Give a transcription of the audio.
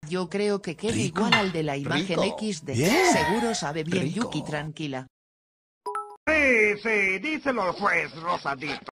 Yo creo que queda Rico, igual al de la imagen rico. XD. Bien. Seguro sabe bien Rico. Yuki, tranquila. Sí, díselo al juez, Rosadito.